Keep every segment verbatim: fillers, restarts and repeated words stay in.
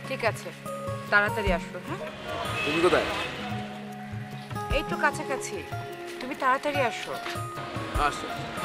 ঠিক আছে, তাড়াতাড়ি আসো। হ্যাঁ, তুমি কোথায়? এই তো কাছাকাছি, তুমি তাড়াতাড়ি আসো। আসো।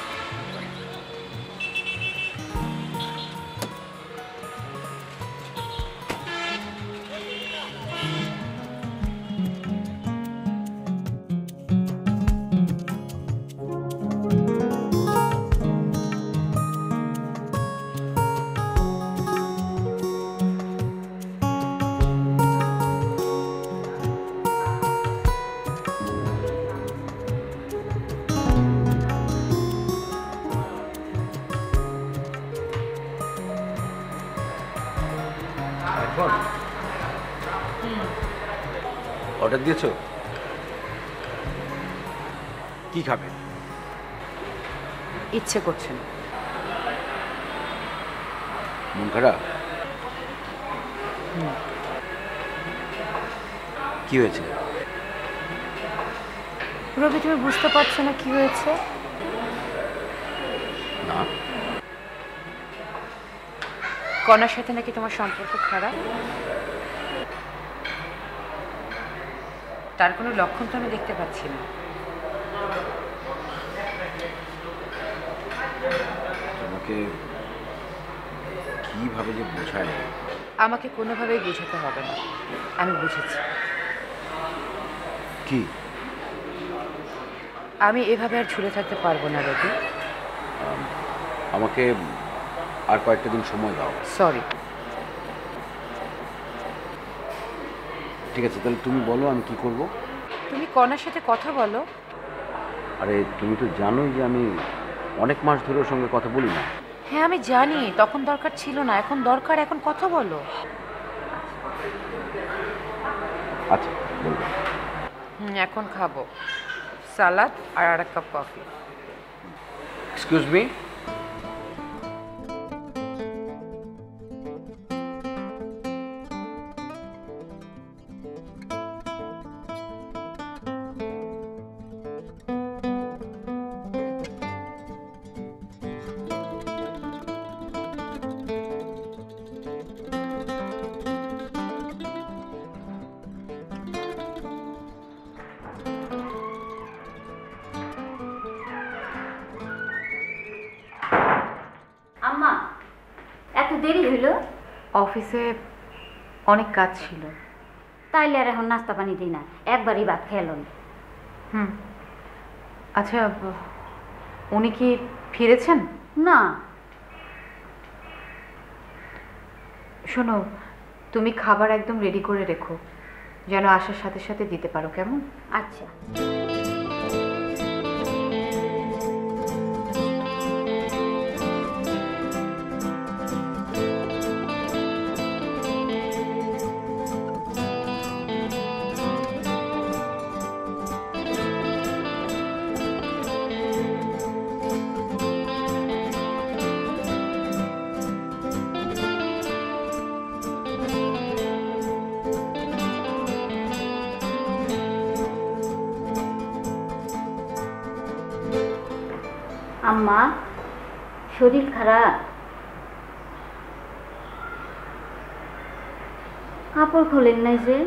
অর্ডার দিয়েছো? কি খাবে? ইচ্ছে করছে না। মন খারাপ? কি হয়েছে? রবি, তুমি বুঝতে পারছো না কি হয়েছে? না। কণার সাথে নাকি তোমার সম্পর্ক খারাপ? তার কোনো লক্ষণ তো আমি দেখতে পাচ্ছি না। তোমাকে কিভাবে যে বোঝায়? আমাকে কোনোভাবেই বোঝাতে হবে না, আমি বুঝেছি। কি? আমি এভাবে আর ঝুলে থাকতে পারবো না রবি। আমাকে আর কয়েকটা দিন সময় দাও। সরি। ঠিক আছে, তাহলে তুমি বলো আমি কি করব। তুমি কণার সাথে কথা বলো। আরে তুমি তো জানোই যে আমি অনেক মাস ধরে ওর সঙ্গে কথা বলি না। হ্যাঁ আমি জানি, তখন দরকার ছিল না, এখন দরকার, এখন কথা বলো। আচ্ছা বলবো। হুম, এখন খাবো সালাদ আর আর এক কাপ কফি। Excuse me. আম্মা, এত দেরি হইল? অফিসে অনেক কাজ ছিল। তাইলে আর এখন নাস্তা পানি দিই না, একবারই ভাত খেলন। হুম, আচ্ছা উনি কি ফিরেছেন? না। শোনো, তুমি খাবার একদম রেডি করে রেখো, যেন আসার সাথে সাথে দিতে পারো, কেমন? আচ্ছা। আম্মা, শরীর খারাপ? কাপড় খোলেন নাই যে?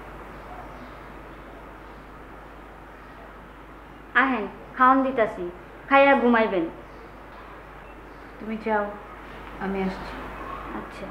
আহেন, খাওয়ান দিতাছি, খাইয়া ঘুমাইবেন। তুমি যাও, আমি আসছি। আচ্ছা।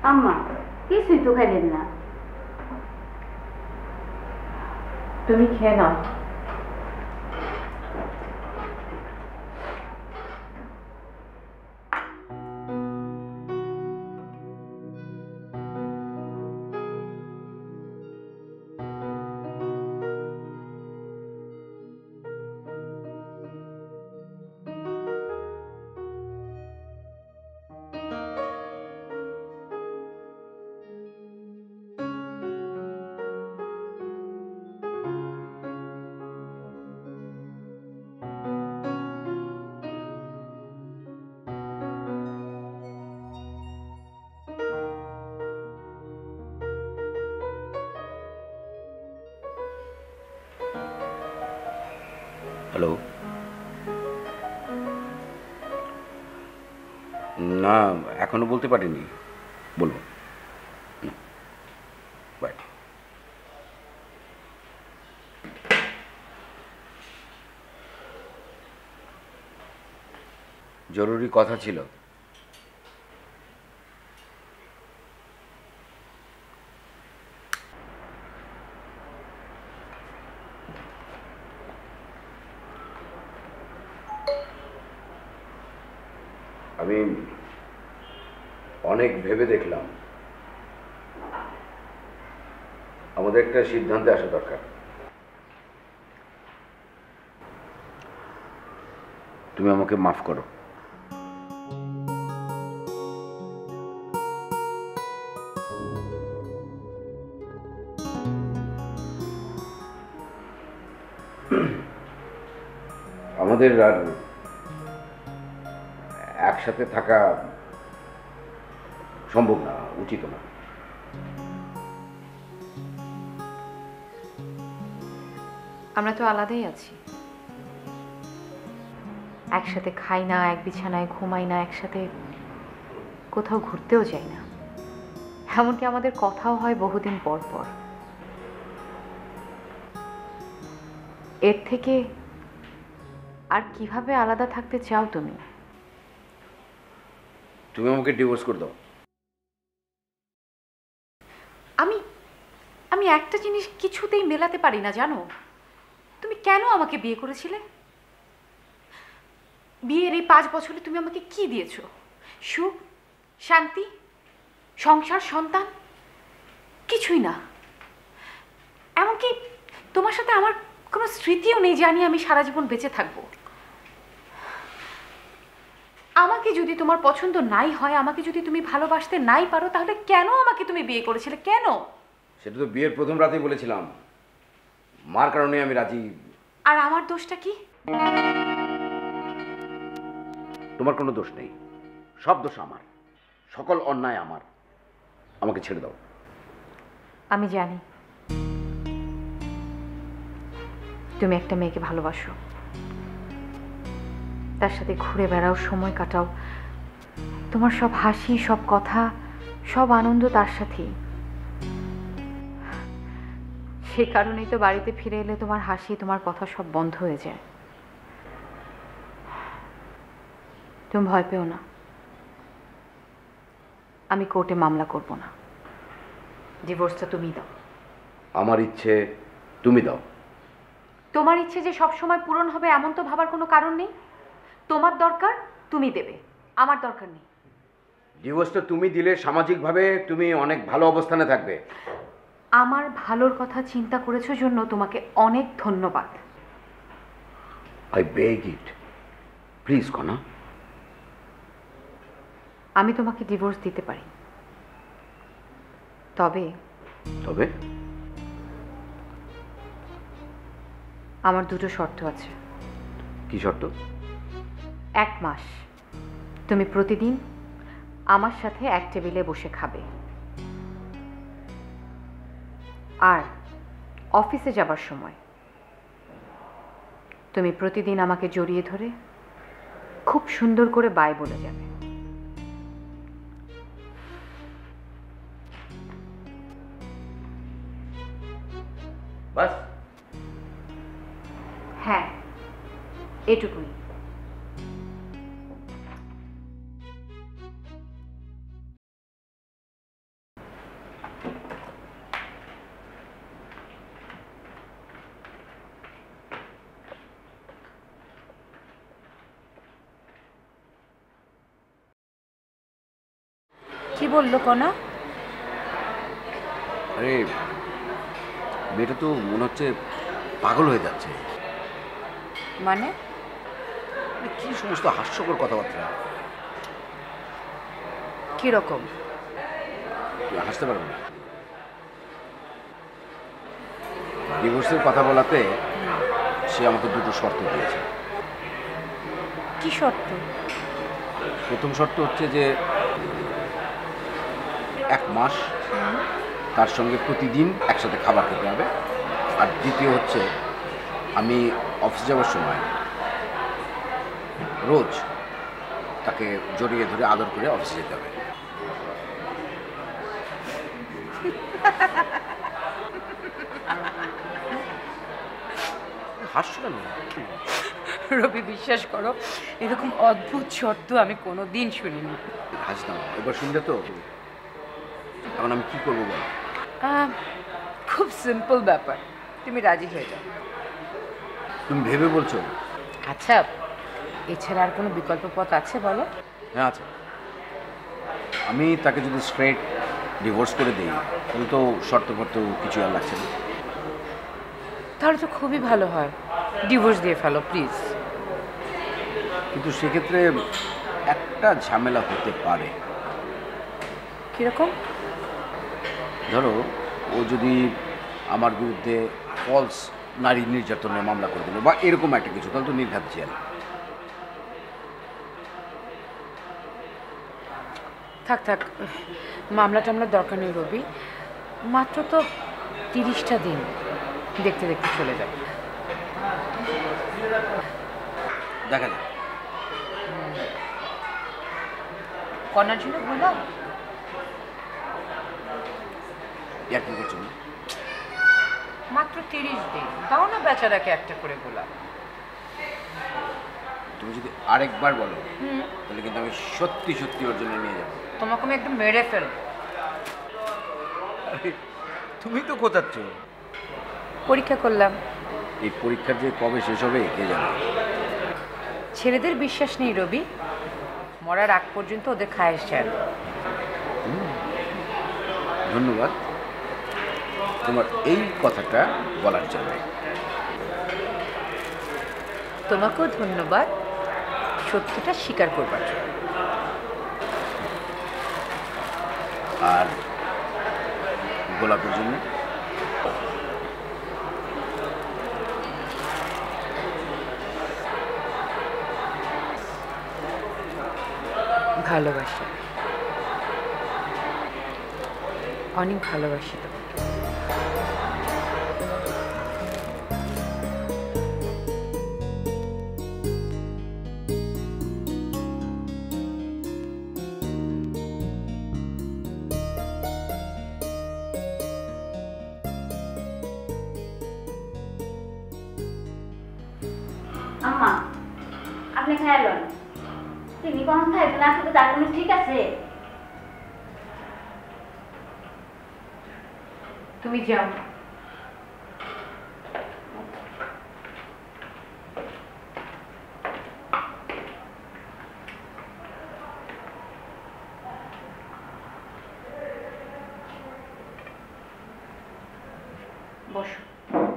আম্মা কিছুই তো খাইলেন না। তুমি খেয়ে নাও। হ্যালো, না এখনো বলতে পারিনি, বলবো। বাই। জরুরি কথা ছিল। আমি অনেক ভেবে দেখলাম, আমাদের একটা সিদ্ধান্তে আসা দরকার। তুমি আমাকে মাফ করো। আমাদের আর একসাথে থাকা সম্ভব না, উচিত না। আমরা তো আলাদাই আছি, একসাথে খাই না, এক বিছানায় ঘুমাই না, একসাথে কোথাও ঘুরতেও যাই না, এমনকি আমাদের কথাও হয় বহুদিন পর পর। এর থেকে আর কিভাবে আলাদা থাকতে চাও তুমি? তুমি আমাকে ডিভোর্স করে দাও। আমি আমি একটা জিনিস কিছুতেই মেলাতে পারি না, জানো? তুমি কেন আমাকে বিয়ে করেছিলে? বিয়ের এই পাঁচ বছরে তুমি আমাকে কি দিয়েছো? সুখ, শান্তি, সংসার, সন্তান? কিছুই না। এমনকি তোমার সাথে আমার কোনো স্মৃতিও নেই জানি আমি সারা জীবন বেঁচে থাকবো। আমাকে যদি তোমার পছন্দ নাই হয়, আমাকে যদি তুমি ভালোবাসতে নাই পারো, তাহলে কেন আমাকে তুমি বিয়ে করেছিলে? কেন? সেটা তো বিয়ের প্রথম রাতেই বলেছিলাম, মার কারণে আমি রাজি। আর আমার দোষটা কি? তোমার কোনো দোষ নেই, সব দোষ আমার, সকল অন্যায় আমার। আমাকে ছেড়ে দাও। আমি জানি তুমি একটা মেয়েকে ভালোবাসো, তার সাথে ঘুরে বেড়াও, সময় কাটাও, তোমার সব হাসি, সব কথা, সব আনন্দ তার সাথেই। সে কারণেই তো বাড়িতে ফিরে এলে তোমার হাসি, তোমার কথা সব বন্ধ হয়ে যায়। তুমি ভয় পেও না, আমি কোর্টে মামলা করব না। ডিভোর্সটা তুমি দাও। আমার ইচ্ছে তুমি দাও। তোমার ইচ্ছে যে সব সময় পূরণ হবে এমন তো ভাবার কোনো কারণ নেই। তোমার দরকার তুমি দেবে, আমার দরকার নেই। ডিভোর্সটা তুমি দিলে সামাজিকভাবে তুমি অনেক ভালো অবস্থানে থাকবে। আমার ভালোর কথা চিন্তা করেছো জন্য তোমাকে অনেক ধন্যবাদ। আই বেগ ইট, প্লিজ কনা। আমি তোমাকে ডিভোর্স দিতে পারি, তবে তবে আমার দুটো শর্ত আছে। কি শর্ত? এক মাস তুমি প্রতিদিন আমার সাথে এক টেবিলে বসে খাবে, আর অফিসে যাবার সময় তুমি প্রতিদিন আমাকে জড়িয়ে ধরে খুব সুন্দর করে বাই বলে যাবে। বাস? হ্যাঁ, এটুকুই। কি বললো কনা? আরে মেয়েটা তো মনে হচ্ছে পাগল হয়ে যাচ্ছে। মানে মানে কি সমস্ত হাস্যকর কথাবার্তা। কিরকম? তুই হাসতে পারবি না। ডিভোর্সের কথা বলাতে সে আমাকে দুটো শর্ত দিয়েছে। কি শর্ত? প্রথম শর্ত হচ্ছে যে এক মাস তার সঙ্গে প্রতিদিন একসাথে খাবার খেতে হবে, আর দ্বিতীয় হচ্ছে আমি অফিস যাওয়ার সময় রোজ তাকে জড়িয়ে ধরে আদর করে অফিসে যেতে হবে। হাসছো কেন? রবি, বিশ্বাস করো, এরকম অদ্ভুত শর্ত আমি কোনো দিন শুনিনি। হাসতাম, এবার শুনলে তো। এখন আমি কি করবো বল? আহ, খুব সিম্পল ব্যাপার, তুমি রাজি হয়ে যাও। তুমি ভেবে বলছো? আচ্ছা, এছাড়া আর কোনো বিকল্প পথ আছে বলো? হ্যাঁ আছে। আমি তাকে যদি স্ট্রেট ডিভোর্স করে দিই তাহলে তো শর্ত ফর্ত কিছু আর লাগছে না। তাহলে তো খুবই ভালো হয়, ডিভোর্স দিয়ে ফেলো প্লিজ। কিন্তু সেক্ষেত্রে একটা ঝামেলা হতে পারে। কিরকম? ধরো ও যদি আমার বিরুদ্ধে ফলস নারী নির্যাতনের মামলা করে দিল বা এরকম একটা কিছু, তাহলে তো নির্ঘাত জেল। থাক থাক, মামলা টামলার দরকার নেই রবি, মাত্র তো তিরিশটা দিন, দেখতে দেখতে চলে যাবে। দেখা যাক। কন্যার জন্য বললাম ইয়ার কি করছো? মাত্র তিরিশ দিন, দাও না বেচারাকে একটা করে গোলাপ। তুমি যদি আরেকবার বলো তাহলে কিন্তু আমি সত্যি সত্যি ওর জন্য নিয়ে যাবো। তোমাকে আমি একদম মেরে ফেলবো। তুমি তো কোথাচ্ছ? পরীক্ষা করলাম। এই পরীক্ষার যে কবে শেষ হবে কে জানে। ছেলেদের বিশ্বাস নেই রবি, মরার আগ পর্যন্ত ওদের খায়েশ যায়। ধন্যবাদ তোমার এই কথাটা বলার জন্য। তোমাকেও ধন্যবাদ সত্যটা স্বীকার করবার জন্য। আর গোলাপের জন্য ভালোবাসা, অনেক ভালোবাসি তো। আম্মা, আপনি খাইলেন? তিনি কখন খাইবেন? আসলে তার কোনো ঠিক আছে? তুমি যাও। বসো।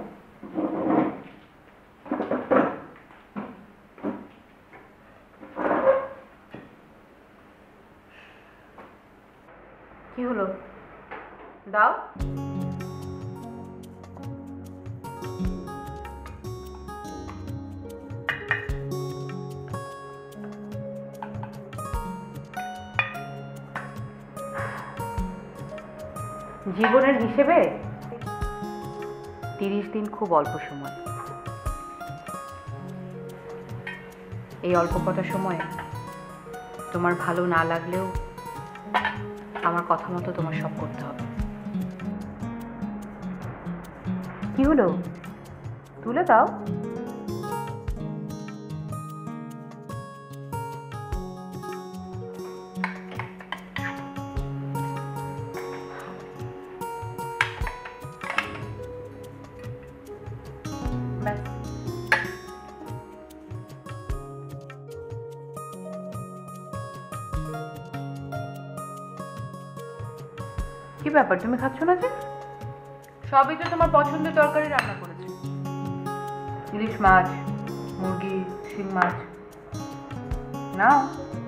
কি হলো? দাও। জীবনের হিসেবে তিরিশ দিন খুব অল্প সময়। এই অল্প কটা সময়ে তোমার ভালো না লাগলেও আমার কথা মতো তোমার সব করতে হবে। কি হলো? তুলে দাও। ব্যাস। কি ব্যাপার, তুমি খাচ্ছ না যে? সবই তো তোমার পছন্দের তরকারি রান্না করেছি। ইলিশ মাছ, মুরগি, শিং মাছ। নাও।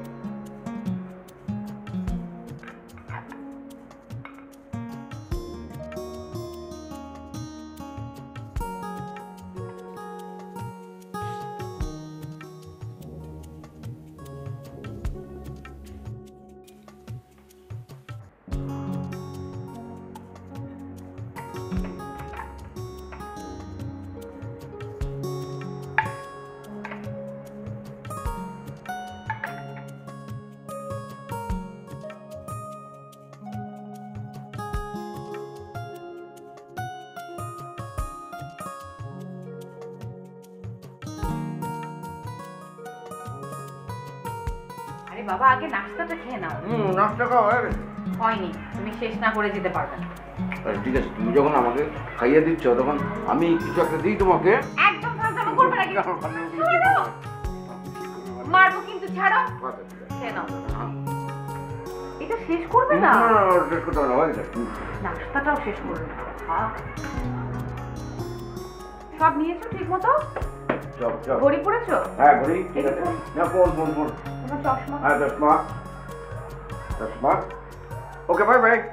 আরে বাবা, আগে নাস্তাটা খেয়ে নাও। হুম, নাস্তা খাওয়া হয়ে গেছে। হয়নি, তুমি শেষ না করে যেতে পারবে না। আরে ঠিক আছে, তুমি যখন আমাকে খাইয়ে দিচ্ছ তখন আমি কিছু একটা দিই তোমাকে। একদম ফাজলামো করবে না কিন্তু। ছাড়ো। মারবো কিন্তু, ছাড়ো। আচ্ছা, ঠিক আছে। খেয়ে নাও। হ্যাঁ। এটা শেষ করবে না? না, না, না, শেষ করতে হবে না, হয়ে গেছে। নাস্তাটাও শেষ করবে না। হ্যাঁ। সব নিয়েছো ঠিক মতো? চল চল। ঘড়ি পড়েছো? হ্যাঁ, ঘড়ি ঠিক আছে। না, ফোন ফোন ফোন। তোমার চশমা? হ্যাঁ, চশমা চশমা। Okay, bye bye.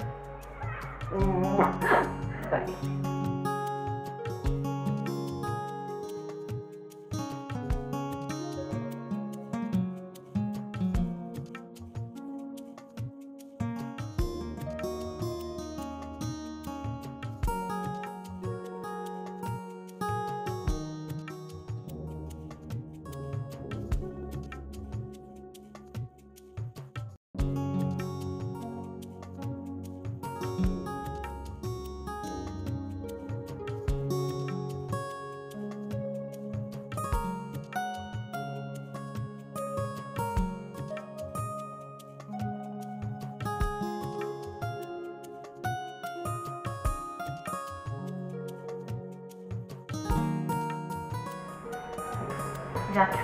বাই। যাচ্ছ?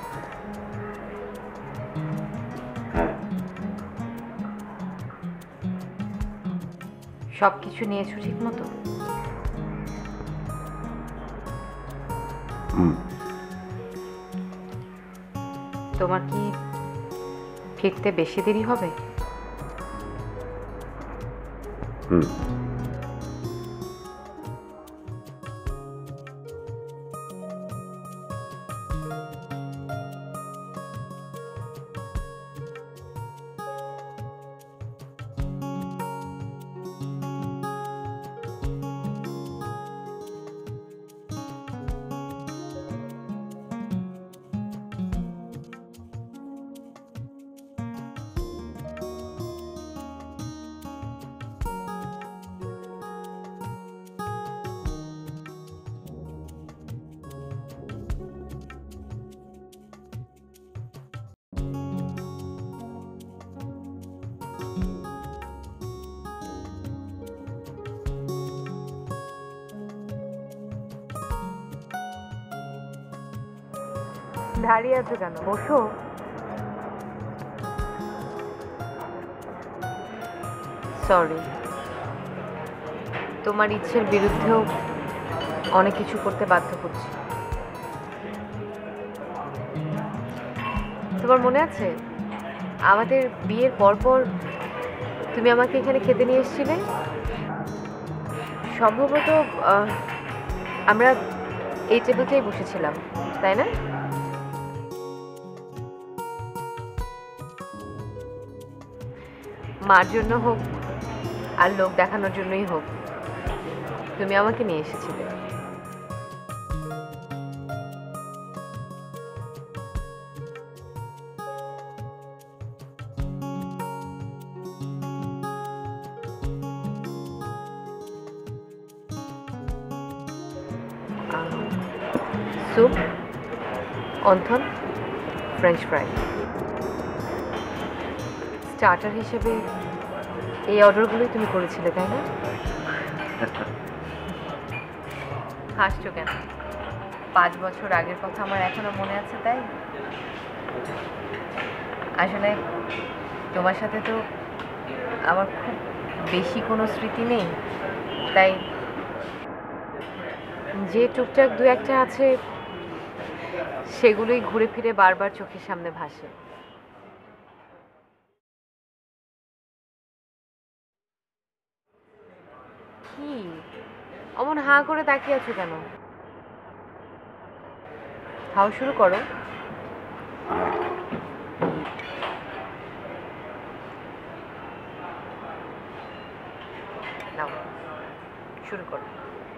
হ্যাঁ। সব কিছু নিয়েছো ঠিক মতো? হুম। তোমার কি ফিরতে বেশি দেরি হবে? হুম। দাঁড়িয়ে আছো কেন? বসো। সরি, তোমার ইচ্ছের বিরুদ্ধেও অনেক কিছু করতে বাধ্য করছি। তোমার মনে আছে আমাদের বিয়ের পরপর তুমি আমাকে এখানে খেতে নিয়ে এসেছিলে? সম্ভবত আহ, আমরা এই টেবিলটাই বসেছিলাম, তাই না? মার জন্য হোক আর লোক দেখানোর জন্যই হোক, তুমি আমাকে নিয়ে এসেছিলে। Soup, wonton, french fry. Starter হিসেবে এই অর্ডারগুলোই তুমি করেছিলে, তাই না? হাসছো কেন? পাঁচ বছর আগের কথা আমার এখনো মনে আছে, তাই? আসলে তোমার সাথে তো আমার খুব বেশি কোনো স্মৃতি নেই, তাই যে টুকটাক দু একটা আছে সেগুলোই ঘুরে ফিরে বারবার চোখের সামনে ভাসে। কি অমন হাঁ করে তাকিয়ে আছো কেন? খাওয়া শুরু করো। নাও শুরু করো।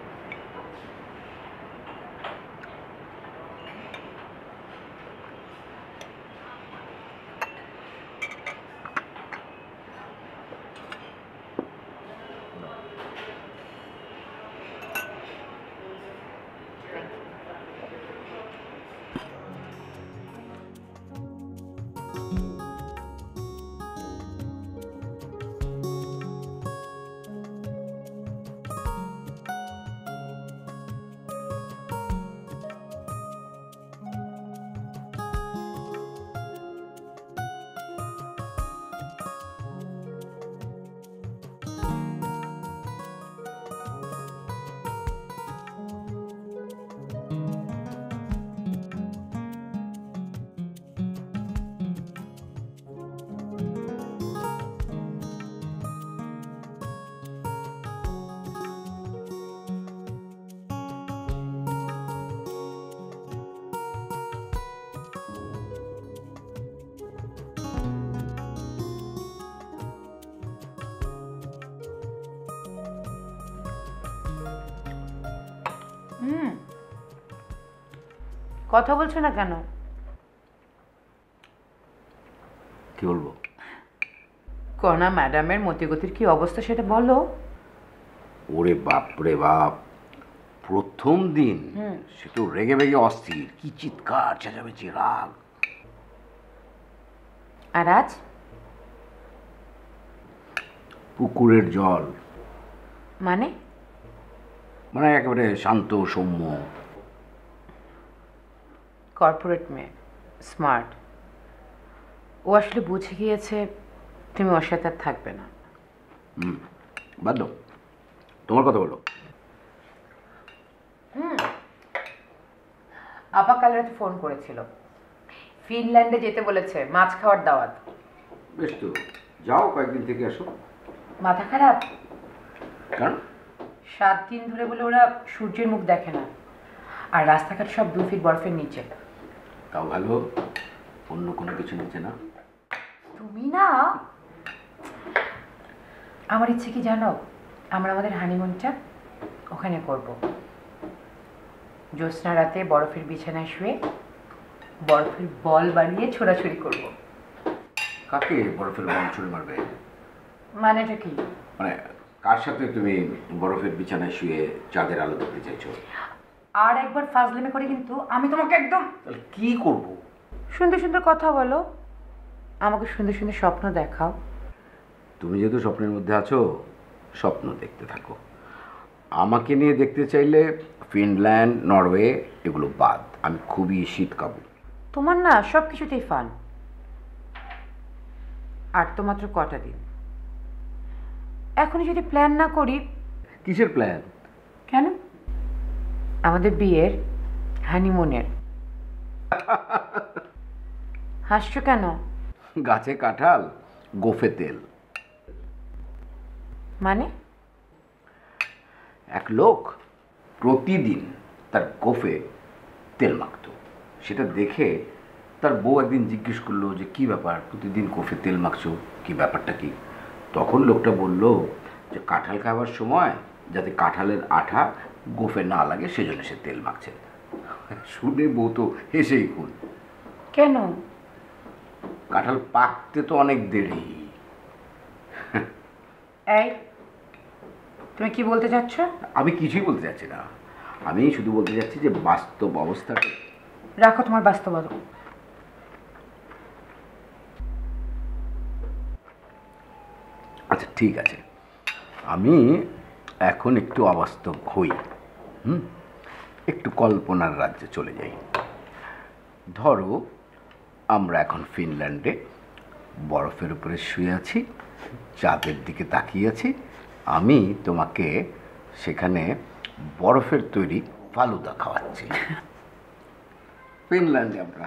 হুম, কথা বলছো না কেন? কি বলবো? কণা ম্যাডামের মতিগতির কি অবস্থা সেটা বলো। ওরে বাপ রে বাপ, প্রথম দিন সে তো রেগে বেগে অস্থির, কি চিৎকার চেঁচামেচি, রাগ। আর আজ পুকুরের জল, মানে মানে একেবারে শান্ত সৌম্য। কর্পোরেট মেয়ে, স্মার্ট। ও আসলে বুঝে গিয়েছে তুমি ওর সাথে আর থাকবে না। হুম, বাদ দাও, তোমার কথা বলো। আপা কাল রাতে ফোন করেছিল, ফিনল্যান্ডে যেতে বলেছে, মাছ খাওয়ার দাওয়াত। বেশ তো, যাও কয়েকদিন থেকে আসো। মাথা খারাপ? কারণ সাত দিন ধরে বলে ওরা সূর্যের মুখ দেখে না, আর রাস্তাঘাট সব দু ফিট বরফের নিচে। তাও ভালো, অন্য কোনো কিছু নিচ্ছে না। তুমি না, আমার ইচ্ছে কি জানো, আমরা আমাদের হানিমুনটা ওখানে করব। জ্যোৎস্না রাতে বরফের বিছানায় শুয়ে বরফের বল বানিয়ে ছোড়াছুড়ি করব। কাকে বরফের বল ছুঁড়ে মারবে? মানেটা কি? মানে কার সাথে তুমি বরফের বিছানায় শুয়ে চাঁদের আলো দেখতে চাইছো? আর একবার ফাজলামি করে কিন্তু আমি তোমাকে একদম। তাহলে কি করব? সুন্দর সুন্দর কথা বলো, আমাকে সুন্দর সুন্দর স্বপ্ন দেখাও। তুমি যেহেতু স্বপ্নের মধ্যে আছো, স্বপ্ন দেখতে থাকো। আমাকে নিয়ে দেখতে চাইলে ফিনল্যান্ড, নরওয়ে এগুলো বাদ, আমি খুবই শীত কাবু। তোমার না সব কিছুতেই ফান। আর তো মাত্র কটা দিন, এখনই যদি প্ল্যান না করি। কিসের প্ল্যান? কেন? আমাদের বিয়ের, হানিমুনের। হাসছো কেন? গাছে কাঁঠাল, গোফে তেল। মানে? এক লোক প্রতিদিন তার গোফে তেল মাখত, সেটা দেখে তার বউ একদিন জিজ্ঞেস করলো যে কি ব্যাপার, প্রতিদিন গোফে তেল মাখছো, কি ব্যাপারটা কি? তখন লোকটা বলল যে কাঁঠাল খাওয়ার সময় যাতে কাঁঠালের আঠা গোফে না লাগে সেজন্য সে তেল মাখছে। শুনে বউ তো হেসেই খুন। কেন? কাঁঠাল পাকতে তো অনেক দেরি। এই, তুমি কি বলতে চাচ্ছ? আমি কিছুই বলতে চাচ্ছি না, আমি শুধু বলতে চাচ্ছি যে বাস্তব অবস্থাটা। রাখো তোমার বাস্তবতা। আচ্ছা ঠিক আছে, আমি এখন একটু অবাস্তব হই। হুম, একটু কল্পনার রাজ্যে চলে যাই। ধরো আমরা এখন ফিনল্যান্ডে বরফের উপরে শুয়ে আছি, চাঁদের দিকে তাকিয়ে আছি, আমি তোমাকে সেখানে বরফের তৈরি ফালুদা খাওয়াচ্ছি। ফিনল্যান্ডে আমরা।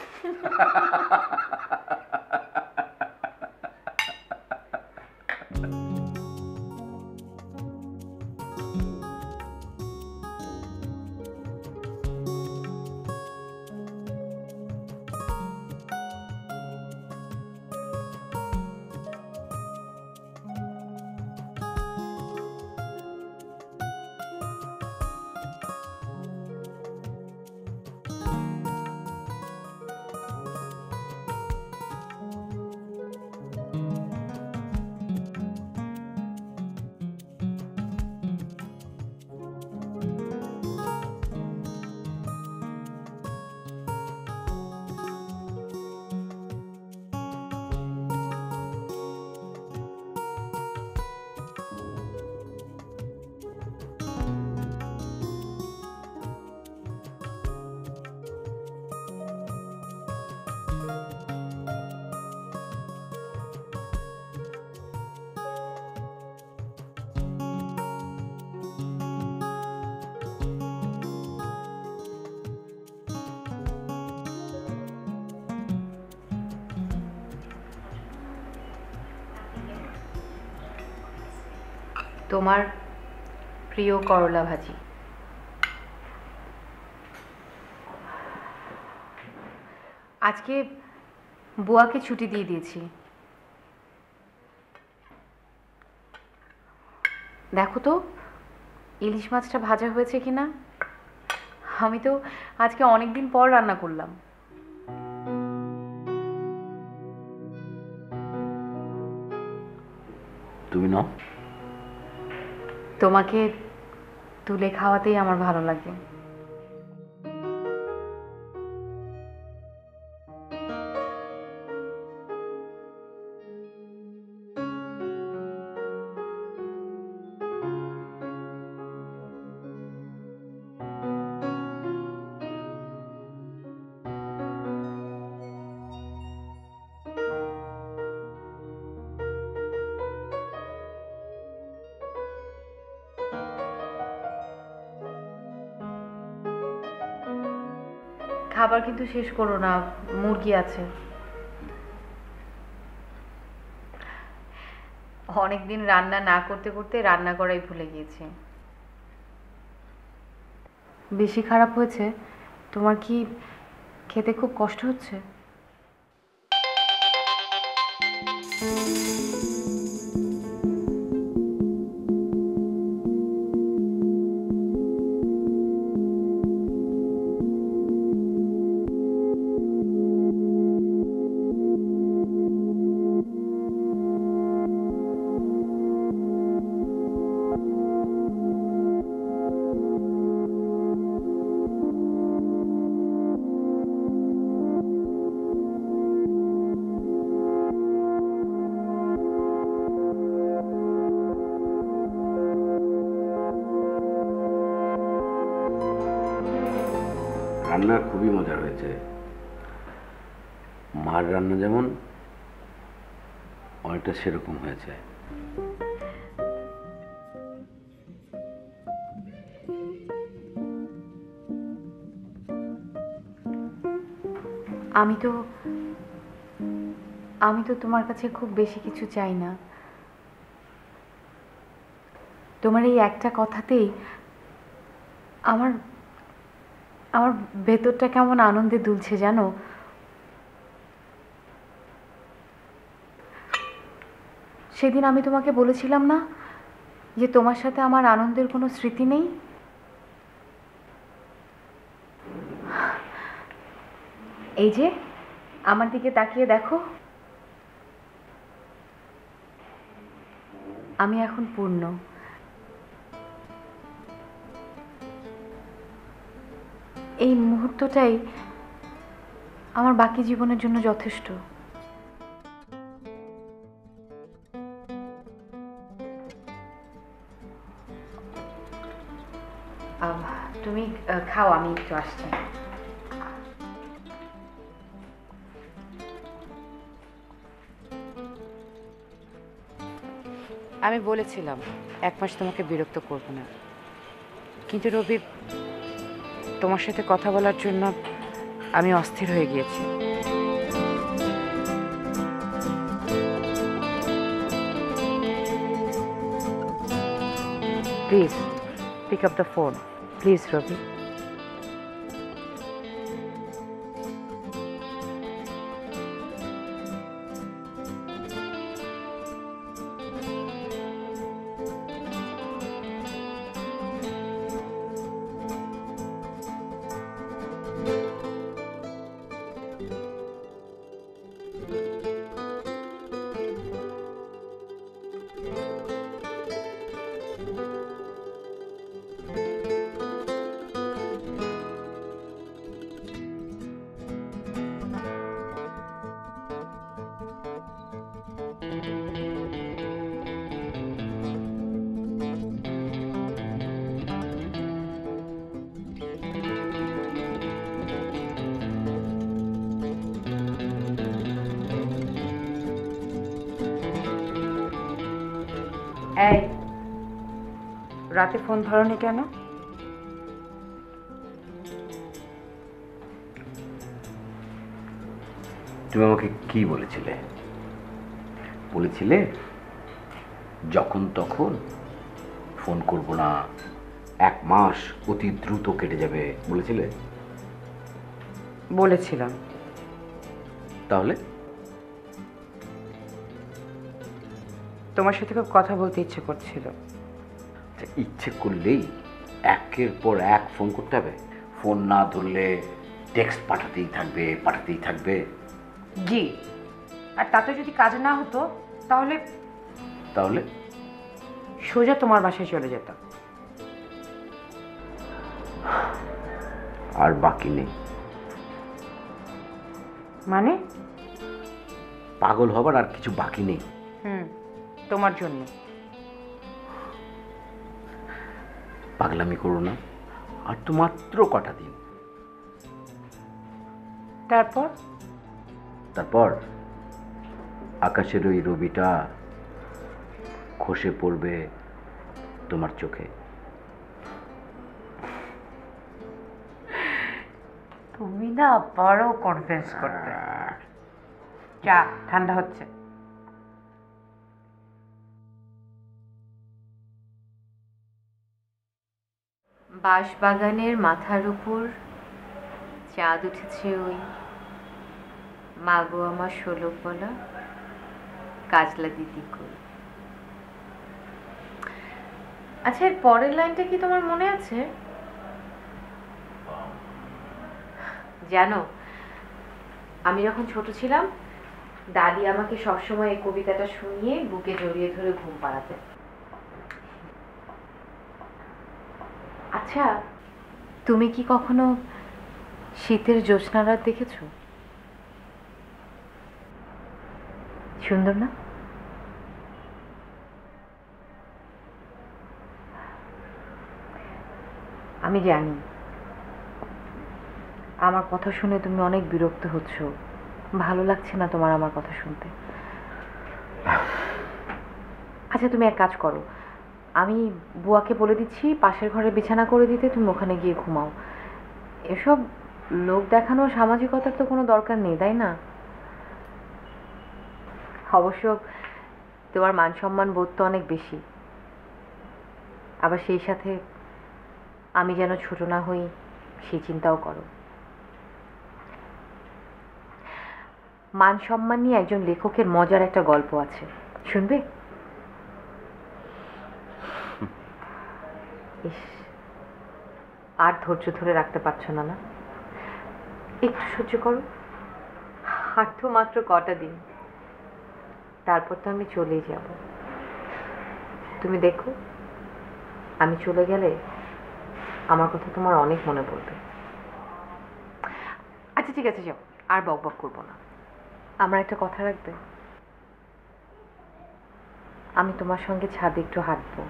তোমার প্রিয় করলা ভাজি। আজকে বুয়াকে ছুটি দিয়ে দিয়েছি। দেখো তো ইলিশ মাছটা ভাজা হয়েছে কিনা। আমি তো আজকে অনেকদিন পর রান্না করলাম। তুমি নাও। তোমাকে তুলে খাওয়াতেই আমার ভালো লাগে। খাবার কিন্তু শেষ করো না, মুরগি আছে। অনেকদিন রান্না না করতে করতে রান্না করাই ভুলে গিয়েছি। বেশি খারাপ হয়েছে? তোমার কি খেতে খুব কষ্ট হচ্ছে? রান্না খুবই মজার হয়েছে। মার রান্না যেমন অনেকটা সেরকম হয়েছে। আমি তো আমি তো তোমার কাছে খুব বেশি কিছু চাই না। তোমার এই একটা কথাতেই আমার আমার ভেতরটা কেমন আনন্দে দুলছে জানো। সেদিন আমি তোমাকে বলেছিলাম না যে তোমার সাথে আমার আনন্দের কোনো স্মৃতি নেই। এই যে আমার দিকে তাকিয়ে দেখো, আমি এখন পূর্ণ। এই মুহূর্তটাই আমার বাকি জীবনের জন্য যথেষ্ট। তুমি খাও, আমি একটু আসছি। আমি বলেছিলাম এক মাস তোমাকে বিরক্ত করব না, কিন্তু রবি, তোমার সাথে কথা বলার জন্য আমি অস্থির হয়ে গিয়েছি। Please pick up the phone, please Robi. এই রাতে ফোন ধরনি কেন? তুমি আমাকে কি বলেছিলে? বলেছিলে যখন তখন ফোন করব না, এক মাস অতি দ্রুত কেটে যাবে বলেছিলে। বলেছিলাম। তাহলে তোমার সাথে খুব কথা বলতে ইচ্ছে করছিল। ইচ্ছে করলেই একের পর এক ফোন করতে হবে? ফোন না ধরলে টেক্সট পাঠাতেই থাকবে পাঠাতেই থাকবে। জি, আর তাতে যদি কাজ না হতো তাহলে তাহলে সোজা তোমার বাসায় চলে যেতাম। আর বাকি নেই। মানে? পাগল হবার আর কিছু বাকি নেই। হুম, তোমার জন্য। পাগলামি করো না, আর তো মাত্র কটা দিন। তারপর তারপর আকাশের ওই রবিটা খসে পড়বে তোমার চোখে। তুমি না বড় কনফিডেন্স করতে। চা ঠান্ডা হচ্ছে। বাঁশবাগানের মাথার উপর চাঁদ উঠেছে ওই, মাগো আমার ষোলো পলা কাজলা দিদি কই। আচ্ছা, এর পরের লাইনটা কি তোমার মনে আছে? জানো, আমি যখন ছোট ছিলাম দাদি আমাকে সবসময় এই কবিতাটা শুনিয়ে বুকে জড়িয়ে ধরে ঘুম পাড়াতে। আচ্ছা, তুমি কি কখনো শীতের জ্যোৎস্না রাত দেখেছো? সুন্দর না? আমি জানি আমার কথা শুনে তুমি অনেক বিরক্ত হচ্ছ, ভালো লাগছে না তোমার আমার কথা শুনতে। আচ্ছা, তুমি এক কাজ করো, আমি বুয়াকে বলে দিচ্ছি পাশের ঘরে বিছানা করে দিতে, তুমি ওখানে গিয়ে ঘুমাও। এসব লোক দেখানো সামাজিকতার তো কোনো দরকার নেই, তাই না? অবশ্য তোমার মান সম্মান বোধ তো অনেক বেশি, আবার সেই সাথে আমি যেন ছোট না হই সেই চিন্তাও করো। মান সম্মান নিয়ে একজন লেখকের মজার একটা গল্প আছে, শুনবে? ইস, আর ধৈর্য ধরে রাখতে পারছো না না? একটু সহ্য করো, আর তো মাত্র কটা দিন, তারপর তো আমি চলেই যাব। তুমি দেখো, আমি চলে গেলে আমার কথা তোমার অনেক মনে পড়বে। আচ্ছা ঠিক আছে, যাও, আর বক বক করবো না। আমার একটা কথা রাখবে? আমি তোমার সঙ্গে ছাদে একটু হাঁটবো,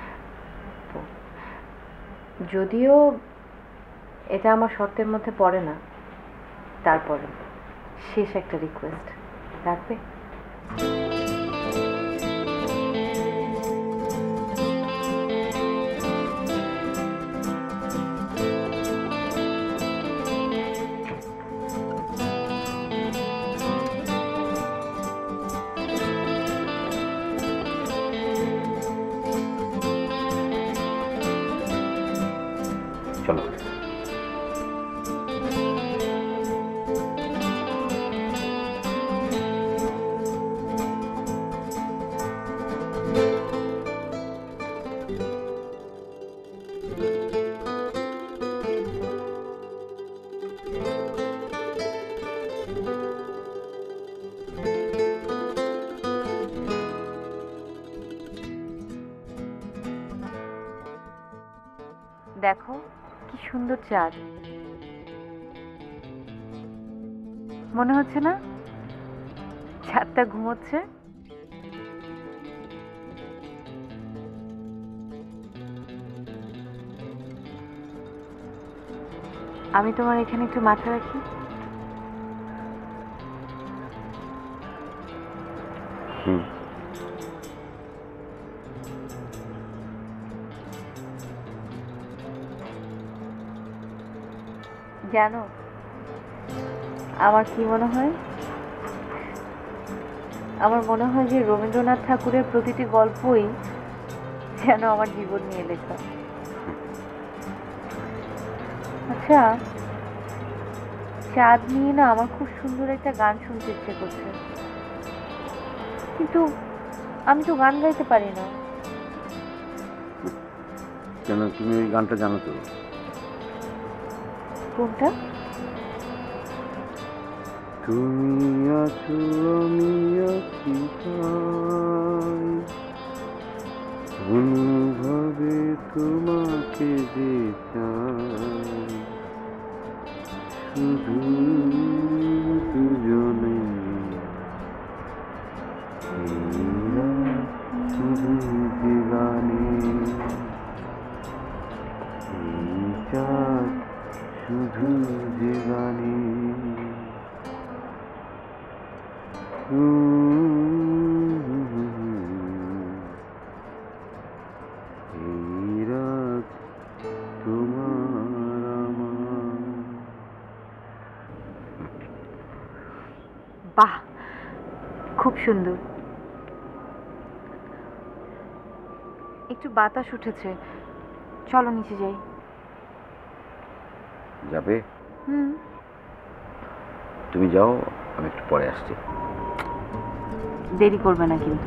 যদিও এটা আমার শর্তের মধ্যে পড়ে না, তারপরে শেষ একটা রিকোয়েস্ট রাখবে? দেখো কি সুন্দর চাঁদ, মনে হচ্ছে না চাঁদটা ঘুমোচ্ছে? আমি তোমার এখানে একটু মাথা রাখি। হুম। জানো আমার কি মনে হয়? আমার মনে হয় যে রবীন্দ্রনাথ ঠাকুরের প্রতিটি গল্পই যেন আমার জীবন নিয়ে লেখা। আচ্ছা, চাঁদ নিয়ে না আমার খুব সুন্দর একটা গান শুনতে ইচ্ছে করছে, কিন্তু আমি তো গান গাইতে পারি না। কেন, তুমি ওই গানটা জানো তো? কোনটা? তুমি আছো আমি আছি অনুভবে তোমাকে যে চাই, শুধু দুজনে শুধু যে গানে চাঁদ, শুধু যে গানে এই রাত তোমার আমার। বাহ, খুব সুন্দর। একটু বাতাস উঠেছে, চলো নিচে যাই। যাবে? হুম। তুমি যাও, আমি একটু পরে আসছি। দেরি করবে না কিন্তু।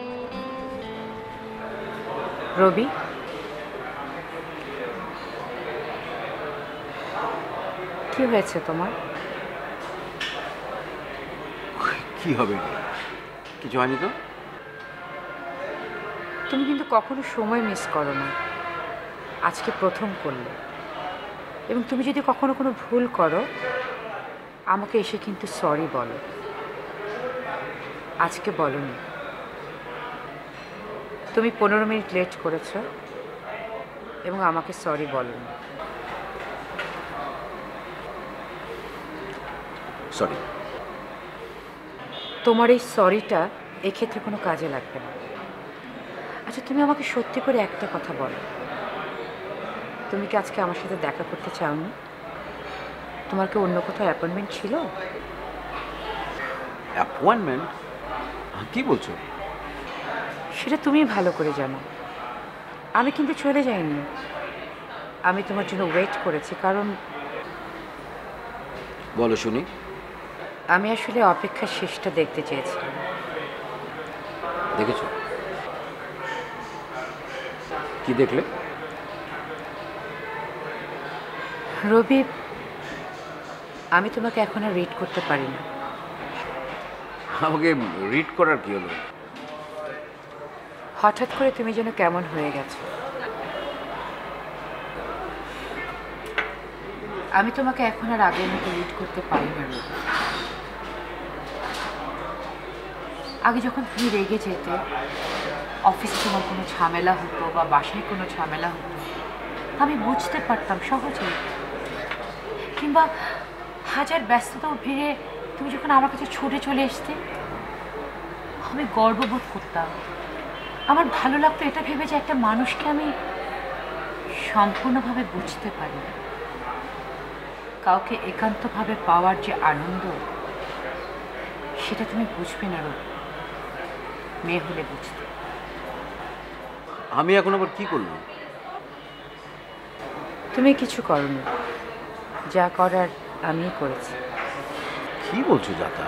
রবি, কি হয়েছে তোমার? কি হবে? কিছু হয়নি তো। তুমি কিন্তু কখনো সময় মিস করো না, আজকে প্রথম করলে। এবং তুমি যদি কখনো কোনো ভুল করো আমাকে এসে কিন্তু সরি বলো। আজকে বলোনি। তুমি পনেরো মিনিট লেট করেছো এবং আমাকে সরি বলোনি। সরি। তোমার এই সরিটা এক্ষেত্রে কোনো কাজে লাগবে না। আচ্ছা, তুমি আমাকে সত্যি করে একটা কথা বলো, তুমি কি আজকে আমার সাথে দেখা করতে চাওনি? তোমার কি অন্য কোথাও অ্যাপয়েন্টমেন্ট ছিল? অ্যাপয়েন্টমেন্ট? কি বলছো? সেটা তুমি ভালো করে জানো। আমি কিন্তু চলে যাইনি, আমি তোমার জন্য ওয়েট করেছি। কারণ বলো শুনি। আমি আসলে অপেক্ষার শেষটা দেখতে চেয়েছিলাম। দেখেছো? কি দেখলে? রবি, আমি তোমাকে এখন আর রিড করতে পারি না। আমাকে রিড করার কি হলো? হঠাৎ করে তুমি যেন কেমন হয়ে গেছো। আমি তোমাকে এখন আর আগের মতো রিড করতে পারি না রবি। আগে যখন তুমি রেগে যেতে, অফিসে তোমার কোনো ঝামেলা হতো বা বাসায় কোনো ঝামেলা হতো, আমি বুঝতে পারতাম সহজে। কিংবা হাজার ব্যস্ততাও ভিড়ে তুমি যখন আমার কাছে ছুটে চলে আসতে, আমি গর্ববোধ করতাম। আমার ভালো লাগতো এটা ভেবে যে একটা মানুষকে আমি সম্পূর্ণভাবে বুঝতে পারি। কাউকে একান্তভাবে পাওয়ার যে আনন্দ, সেটা তুমি বুঝবে না রূপ, মেয়ে হলে বুঝতে। আমি এখন আবার কি করলাম? তুমি কিছু করোনি, যা করার আমিই করেছি। কি বলছো যাতা?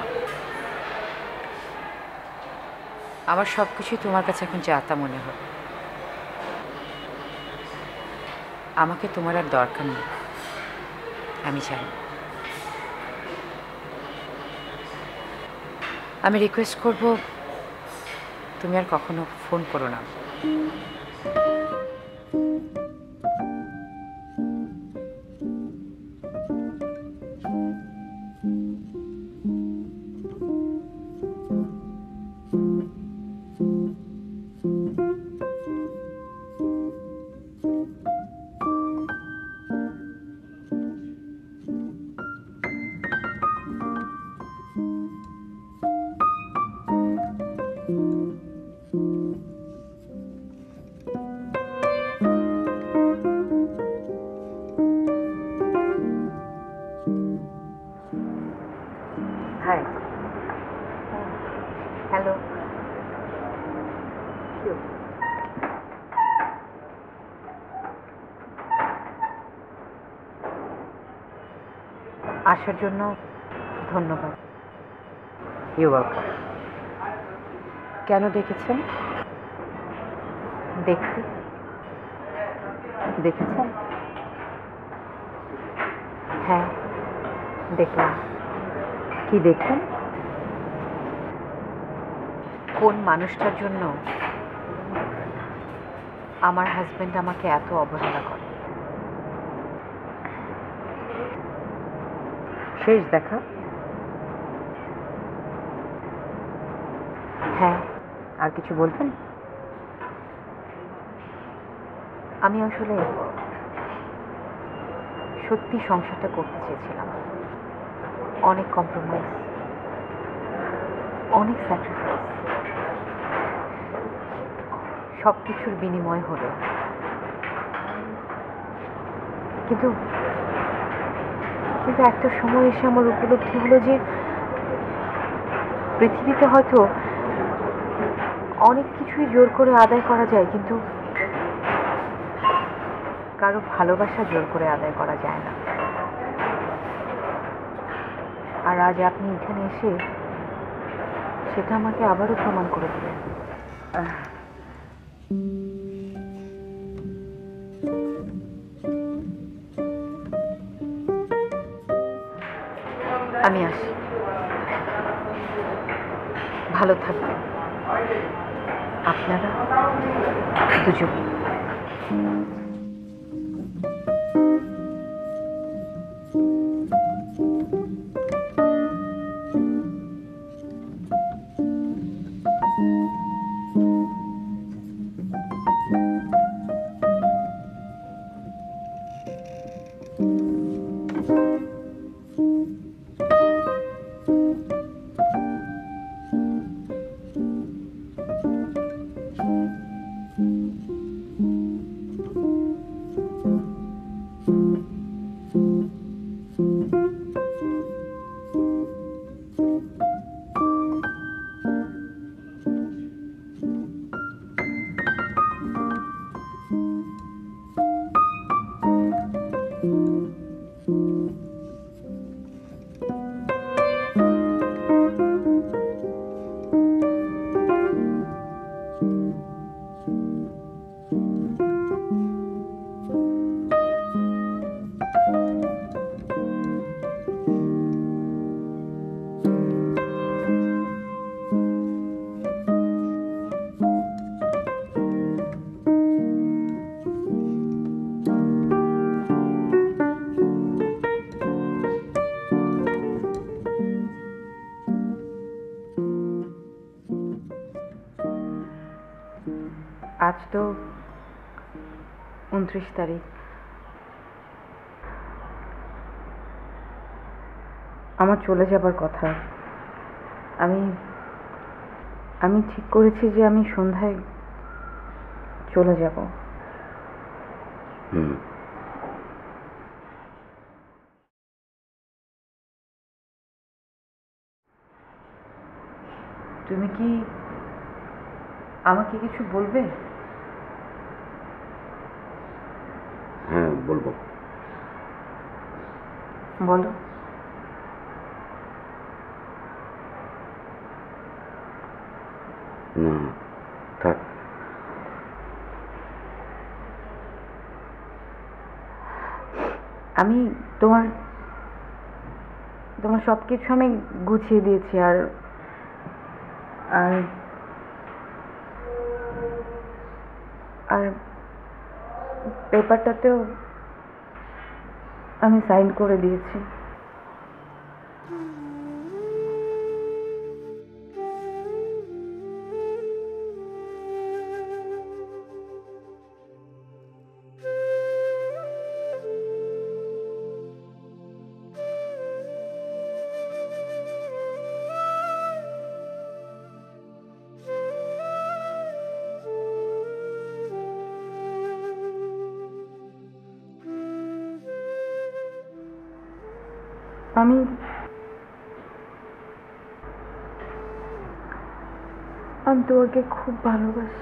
আমার সব কিছুই তোমার কাছে এখন যাতা মনে হয়। আমাকে তোমার আর দরকার নেই, আমি জানি। আমি রিকোয়েস্ট করব, তুমি আর কখনো ফোন করো না। হাই। হ্যালো। আসার জন্য ধন্যবাদ। You welcome. কেন ডেকেছেন? দেখতে দেখেছেন? হ্যাঁ, দেখলাম। কি দেখলেন? কোন মানুষটার জন্য আমার হাজবেন্ড আমাকে এত অবহেলা করে। শেষ দেখা? হ্যাঁ। আর কিছু বলবেন? আমি আসলে সত্যি সংসারটা করতে চেয়েছিলাম। অনেক কম্প্রোমাইজ, অনেক স্যাক্রিফাইস, সব কিছুর বিনিময় হলো। কিন্তু কিন্তু একটা সময় এসে আমার উপলব্ধি হলো যে পৃথিবীতে হয়তো অনেক কিছুই জোর করে আদায় করা যায়, কিন্তু কারো ভালোবাসা জোর করে আদায় করা যায় না। আর আজ আপনি এখানে এসে সেটা আমাকে আবারও প্রমাণ করে দিলেন। ভালো থাকবেন আপনারা দুজন। আজ তো উনত্রিশ তারিখ। আমার চলে যাবার কথা। আমি আমি ঠিক করেছি যে আমি সন্ধ্যায় চলে যাব। হুম তুমি কি আমাকে কিছু বলবে? হ্যাঁ বলবো। বলো। না থাক। আমি তোমার তোমার সব কিছু আমি গুছিয়ে দিয়েছি। আর আর আর পেপারটাতেও আমি সাইন করে দিয়েছি। আমি আমি তোমাকে খুব ভালোবাসি।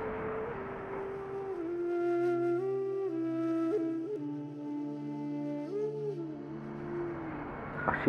আসি।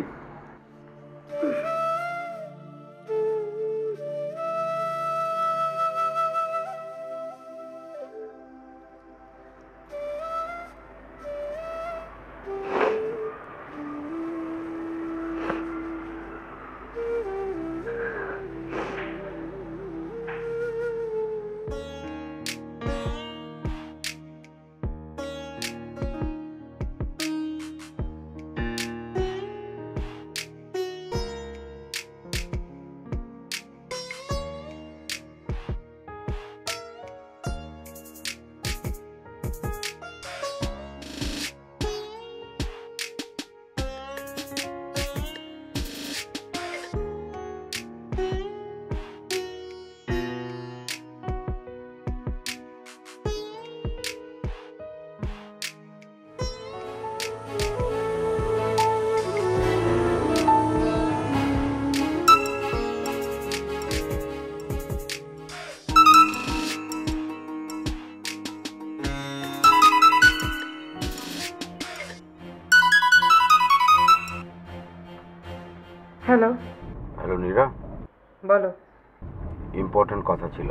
হ্যালো। হ্যালো নীরা, বলো। ইম্পর্টেন্ট কথা ছিল।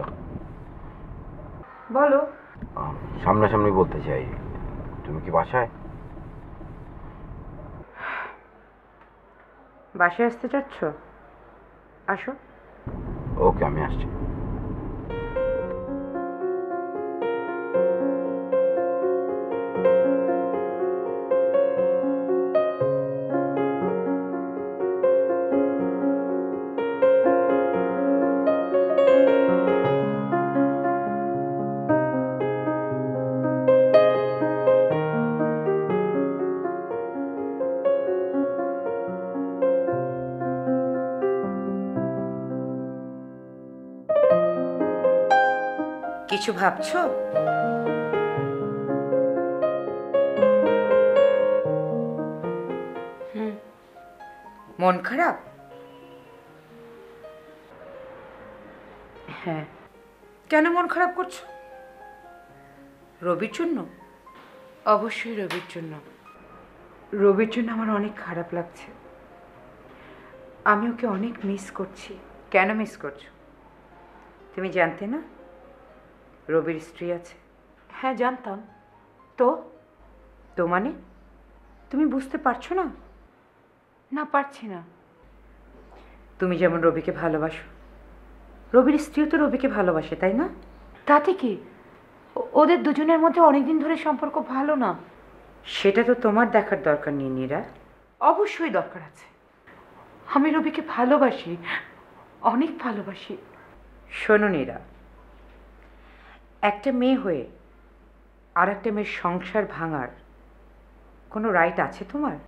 বলো। আহ, সামনাসামনি বলতে চাই। তুমি কি বাসায়? বাসায় আসতে চাচ্ছ? আসো। ওকে, আমি আসছি। কিছু ভাবছো? হুম, মন খারাপ? হ্যাঁ, কেন মন খারাপ করছো? রবির জন্য? অবশ্যই রবির জন্য। রবির জন্য আমার অনেক খারাপ লাগছে। আমি ওকে অনেক মিস করছি। কেন মিস করছো? তুমি জানতে না রবির স্ত্রী আছে? হ্যাঁ জানতাম। তো তো মানে তুমি বুঝতে পারছো না? না, পারছি না। তুমি যেমন রবিকে ভালোবাসো, রবির স্ত্রীও তো রবিকে ভালোবাসে, তাই না? তাতে কি? ওদের দুজনের মধ্যে অনেকদিন ধরে সম্পর্ক ভালো না। সেটা তো তোমার দেখার দরকার নেই নীরা। অবশ্যই দরকার আছে। আমি রবিকে ভালোবাসি, অনেক ভালোবাসি। শোনো নীরা, একটা মেয়ে হয়ে আর একটা মেয়ের সংসার ভাঙার কোনো রাইট আছে তোমার?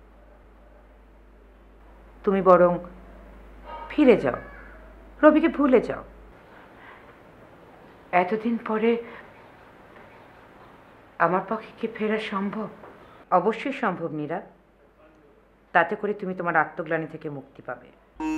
তুমি বরং ফিরে যাও, রবিকে ভুলে যাও। এতদিন পরে আমার পক্ষে কি ফেরা সম্ভব? অবশ্যই সম্ভব নীরা। তাতে করে তুমি তোমার আত্মগ্লানি থেকে মুক্তি পাবে।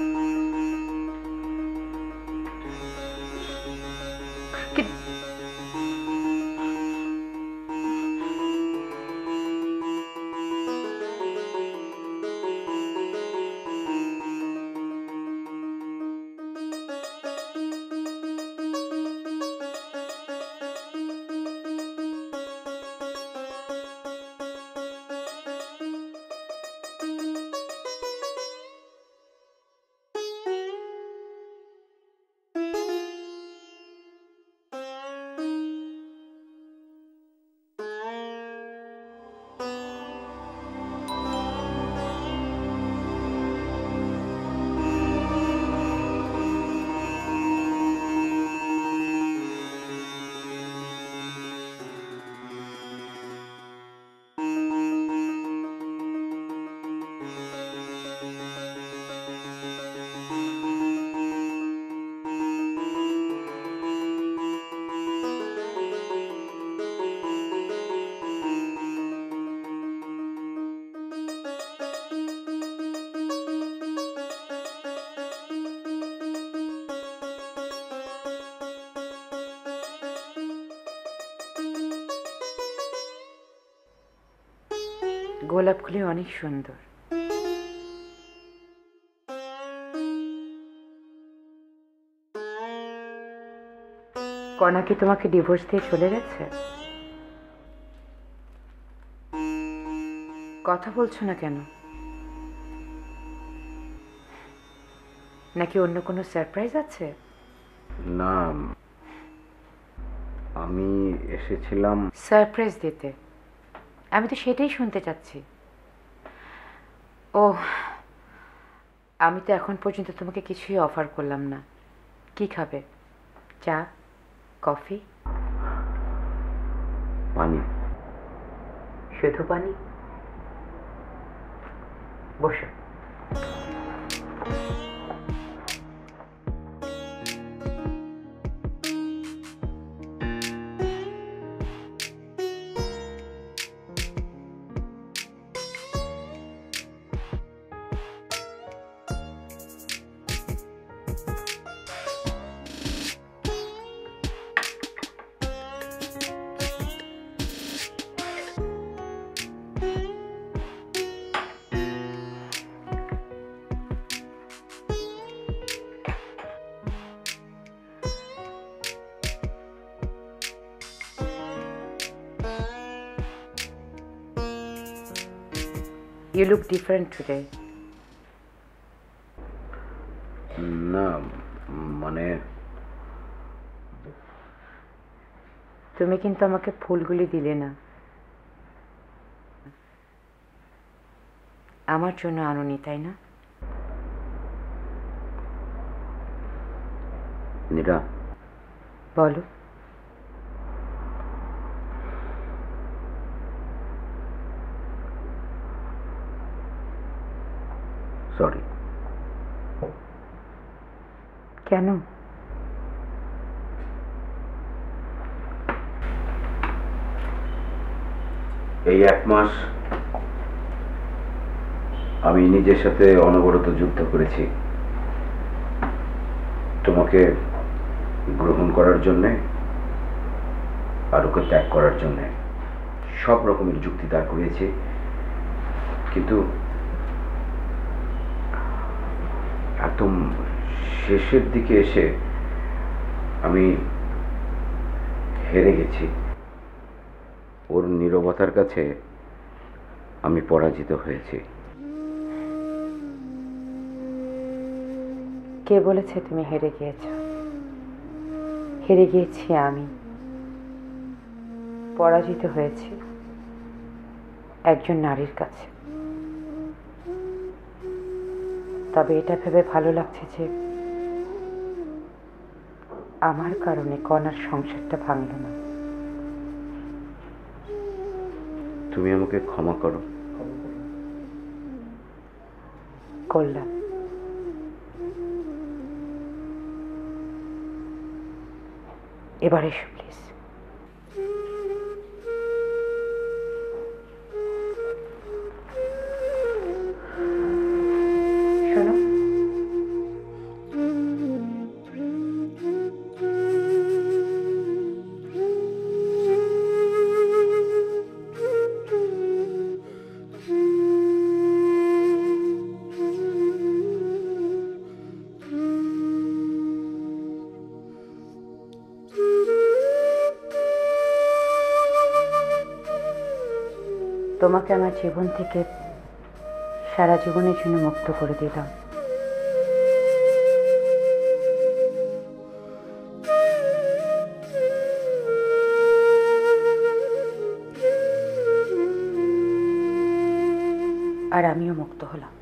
গোলাপগুলি অনেক সুন্দর। কণা কি তোমাকে ডিভোর্স দিয়ে চলে গেছে? কথা বলছো না কেন? নাকি অন্য কোনো সারপ্রাইজ আছে? না, আমি এসেছিলাম সারপ্রাইজ দিতে। আমি তো সেটাই শুনতে চাচ্ছি। ও, আমি তো এখন পর্যন্ত তোমাকে কিছুই অফার করলাম না। কি খাবে? চা, কফি? পানি। শুধু পানি? বসো। You look different today. না, মানে তুমি কিন্তু আমাকে ফুলগুলি দিলে না, আমার জন্য আনোনি, তাই না? নীরা, বলো। সরি। কেন? এই এক মাস আমি নিজের সাথে অনবরত যুদ্ধ করেছি, তোমাকে গ্রহণ করার জন্যে আর ওকে ত্যাগ করার জন্যে সব রকমের যুক্তি দাঁড় করিয়েছি, কিন্তু একদম শেষের দিকে এসে আমি হেরে গেছি। ওর নীরবতার কাছে আমি পরাজিত হয়েছি। কে বলেছে তুমি হেরে গিয়েছ? হেরে গিয়েছি আমি, পরাজিত হয়েছি একজন নারীর কাছে। তবে এটা ভেবে ভালো লাগছে যে আমার কারণে কণার সংসারটা ভাঙল না। তুমি আমাকে ক্ষমা করো। করলাম। এবার এসো প্লিজ। শোনো, তোমাকে আমার জীবন থেকে সারা জীবনের জন্য মুক্ত করে দিলাম। আর আমিও মুক্ত হলাম।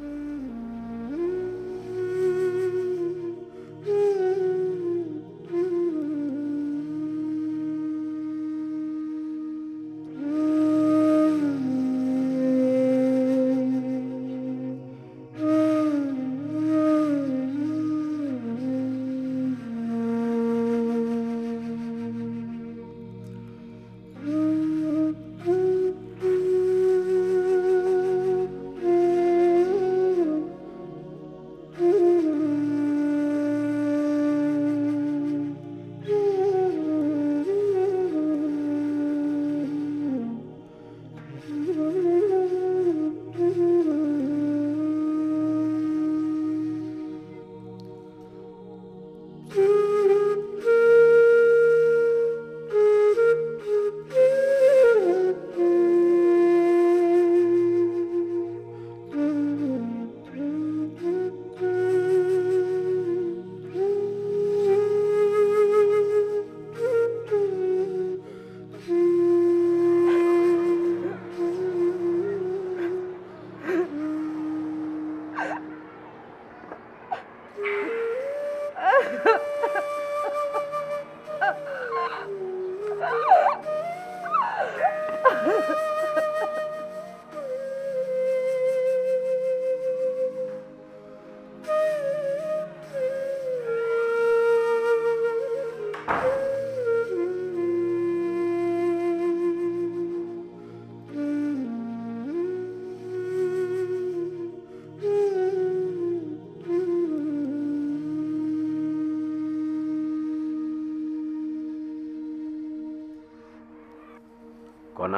কণা,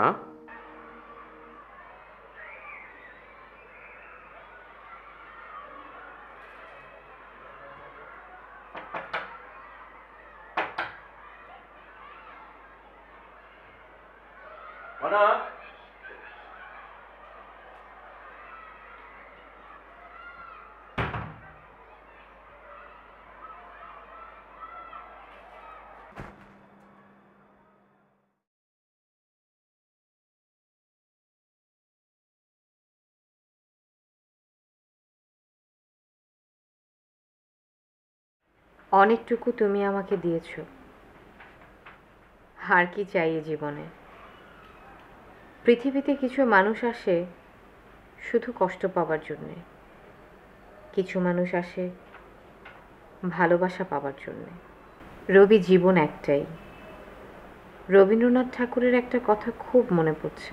কণা, অনেকটুকু তুমি আমাকে দিয়েছো, আর কি চাই এ জীবনে? পৃথিবীতে কিছু মানুষ আসে শুধু কষ্ট পাওয়ার জন্যে, কিছু মানুষ আসে ভালোবাসা পাওয়ার জন্যে। রবি, জীবন একটাই। রবীন্দ্রনাথ ঠাকুরের একটা কথা খুব মনে পড়ছে,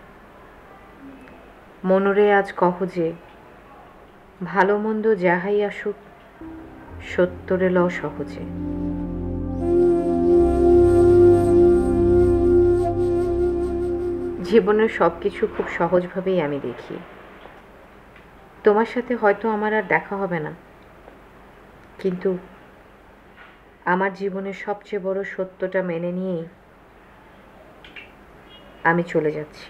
মনরে আজ কহ যে ভালো মন্দ যাহাই আসুক সত্যরে ল সহজে। জীবনের সব কিছু খুব সহজভাবেই আমি দেখি। তোমার সাথে হয়তো আমার আর দেখা হবে না, কিন্তু আমার জীবনের সবচেয়ে বড় সত্যটা মেনে নিয়েই আমি চলে যাচ্ছি।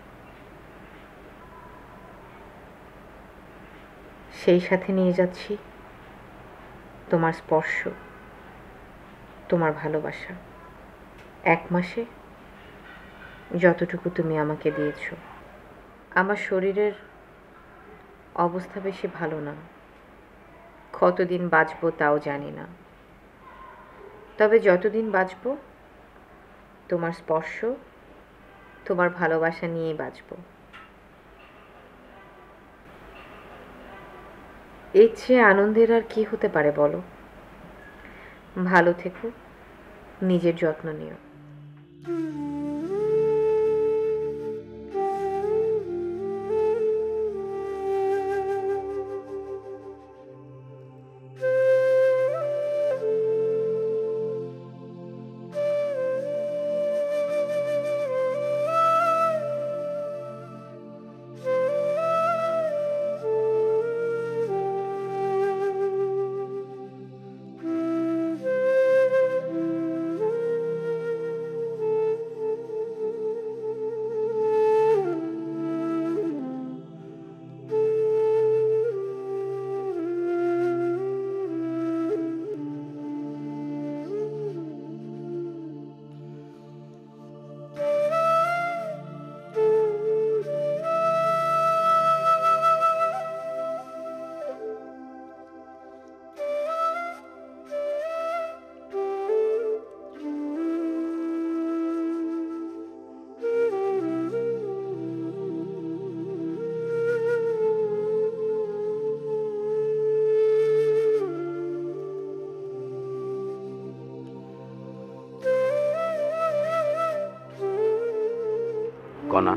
সেই সাথে নিয়ে যাচ্ছি তোমার স্পর্শ, তোমার ভালোবাসা। এক মাসে যতটুকু তুমি আমাকে দিয়েছো। আমার শরীরের অবস্থা বেশি ভালো না, কতদিন বাঁচবো তাও জানি না, তবে যতদিন বাঁচবো তোমার স্পর্শ, তোমার ভালোবাসা নিয়েই বাঁচবো। এর চেয়ে আনন্দের আর কি হতে পারে বলো? ভালো থেকো, নিজের যত্ন নিও। কণা,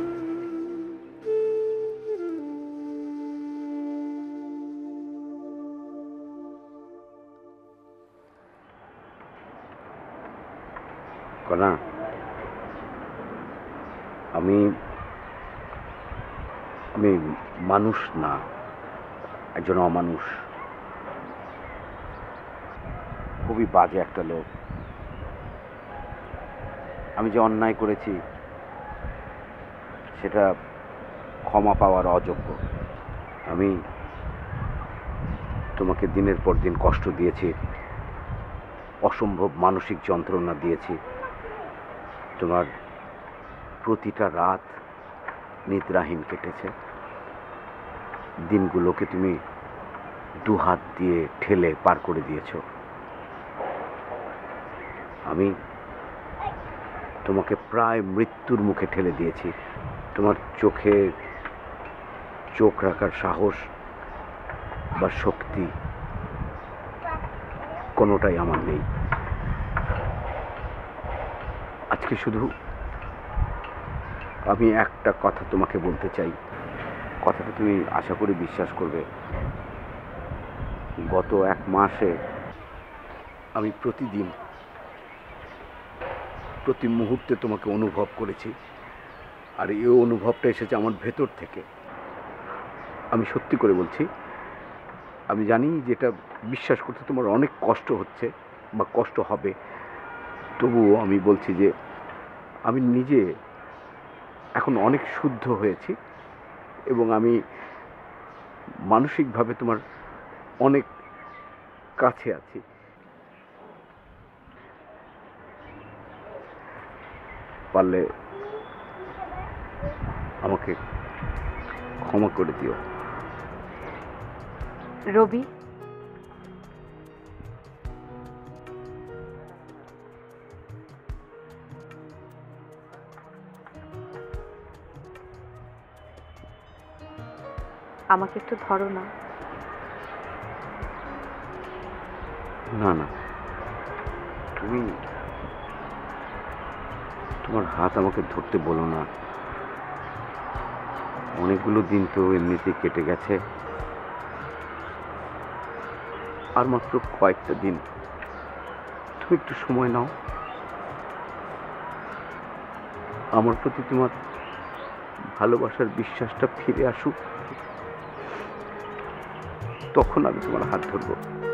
কণা, আমি আমি মানুষ না, একজন অমানুষ, খুবই বাজে একটা লোক। আমি যে অন্যায় করেছি সেটা ক্ষমা পাওয়ার অযোগ্য। আমি তোমাকে দিনের পর দিন কষ্ট দিয়েছি, অসম্ভব মানসিক যন্ত্রণা দিয়েছি। তোমার প্রতিটা রাত নিদ্রাহীন কেটেছে। দিনগুলোকে তুমি দু হাত দিয়ে ঠেলে পার করে দিয়েছ। আমি তোমাকে প্রায় মৃত্যুর মুখে ঠেলে দিয়েছি। তোমার চোখে চোখ রাখার সাহস বা শক্তি কোনোটাই আমার নেই। আজকে শুধু আমি একটা কথা তোমাকে বলতে চাই, কথাটা তুমি আশা করি বিশ্বাস করবে। গত এক মাসে আমি প্রতিদিন প্রতি মুহূর্তে তোমাকে অনুভব করেছি, আর এই অনুভবটা এসেছে আমার ভেতর থেকে। আমি সত্যি করে বলছি, আমি জানি যেটা বিশ্বাস করতে তোমার অনেক কষ্ট হচ্ছে বা কষ্ট হবে, তবুও আমি বলছি যে আমি নিজে এখন অনেক শুদ্ধ হয়েছি এবং আমি মানসিকভাবে তোমার অনেক কাছে আছি। পারলে আমাকে ক্ষমা করে দিও। রবি, আমাকে একটু ধরো না। না না, তুমি তোমার হাত আমাকে ধরতে বলো না। অনেকগুলো দিন তো এমনিতেই কেটে গেছে, আর মাত্র কয়েকটা দিন, তুমি একটু সময় নাও। আমার প্রতি তোমার ভালোবাসার বিশ্বাসটা ফিরে আসুক, তখন আমি তোমার হাত ধরবো।